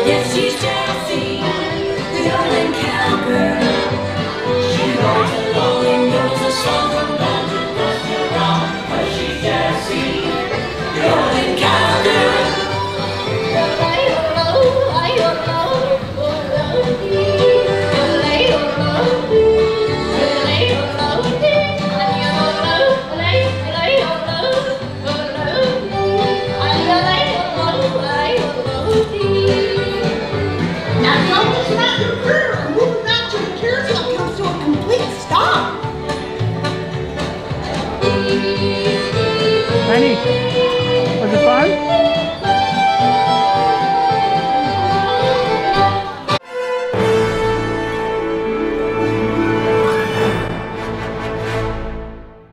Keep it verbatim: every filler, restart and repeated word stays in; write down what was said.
Yes, she's Jessie, the old cowgirl. She rolls along and knows a song from mountain across the round. But she's Jessie, the old cowgirl. Honey.